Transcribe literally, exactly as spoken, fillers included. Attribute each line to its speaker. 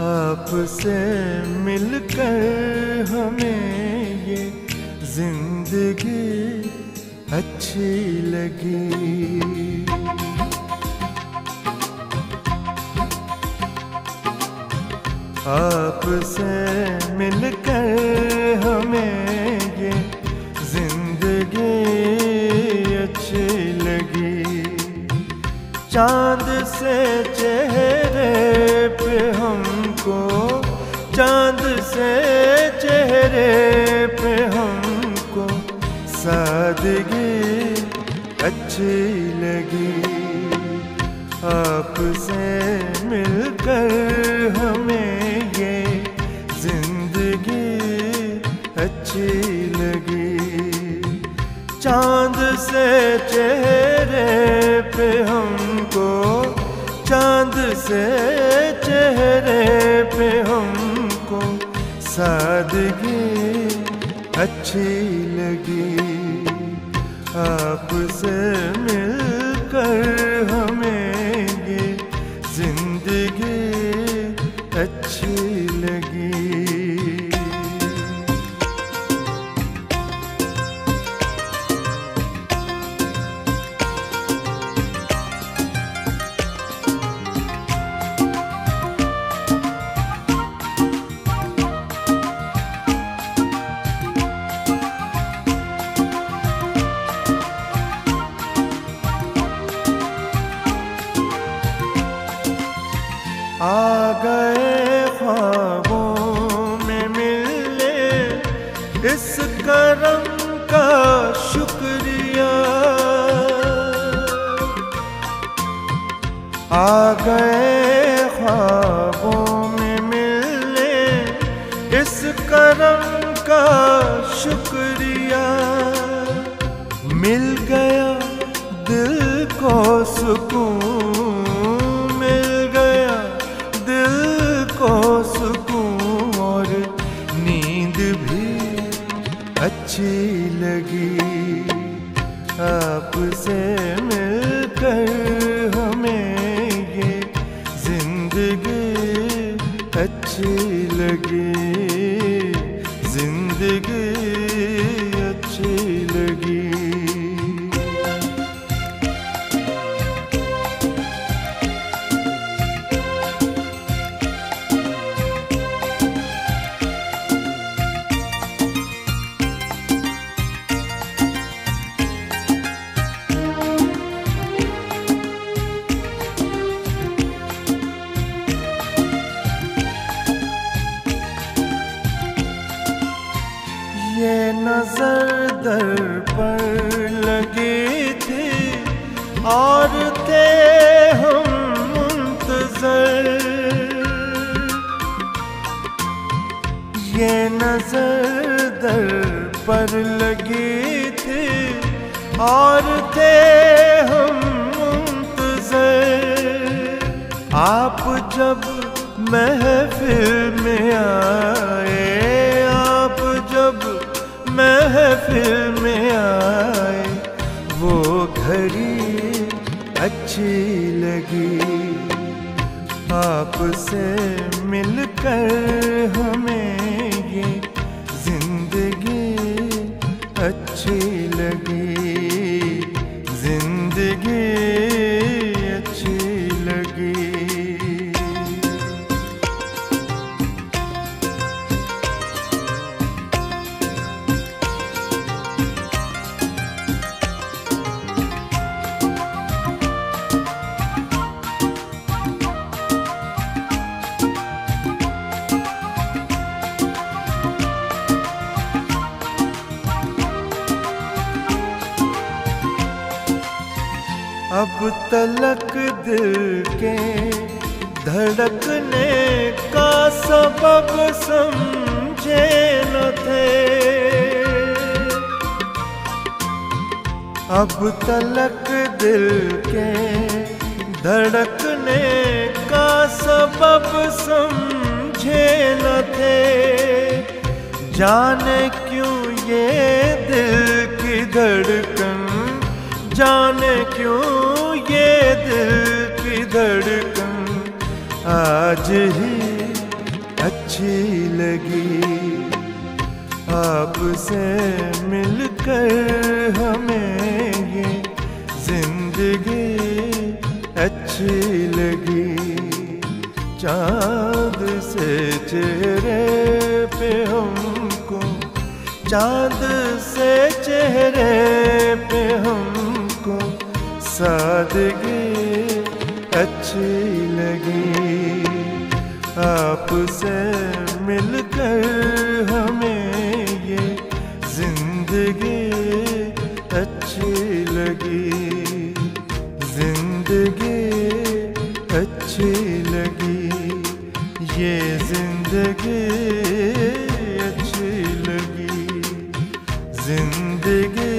Speaker 1: आपसे मिलकर हमें ये जिंदगी अच्छी लगी। आपसे मिलकर हमें ये जिंदगी अच्छी लगी। चांद से चेहरे पे हमको, चांद से चेहरे पे हमको सादगी अच्छी लगी। आपसे मिलकर हमें ये जिंदगी अच्छी लगी। चांद से चेहरे पे हमको, चांद से चेहरे पे हमको सादगी अच्छी लगी। आपसे मिलकर हमें ये जिंदगी अच्छी लगी। आ गए ख्वाबों में मिलने, इस करम का शुक्रिया। आ गए ख्वाबों में मिलने, इस करम का शुक्रिया। मिल गया दिल को सुकून, सुकून और नींद भी अच्छी लगी। आपसे मिलकर हमें ये जिंदगी अच्छी लगी। जिंदगी अच्छी लगी। ये नजर दर पर लगी थी और थे हम मुंतज़र। ये नजर दर पर लगी थी और थे हम मुंतज़र। आप जब महफिल में आए, आप जब महफिल में आए, वो घड़ी अच्छी लगी। आपसे मिलकर हमें ये जिंदगी अच्छी लगी। जिंदगी अच्छी लगी। अब तलक दिल के धड़कने का सबब समझे न थे। अब तलक दिल के धड़कने का सबब समझे न थे। जाने क्यों ये दिल की धड़कन, जाने क्यों ये दिल की धड़कन आज ही अच्छी लगी। आपसे मिलकर हमें ये जिंदगी अच्छी लगी। चाँद से चेहरे पे हमको, चाँद से चेहरे पे हमको सादगी अच्छी लगी। आपसे मिलकर हमें ये जिंदगी अच्छी लगी। जिंदगी अच्छी लगी, ये जिंदगी अच्छी लगी। जिंदगी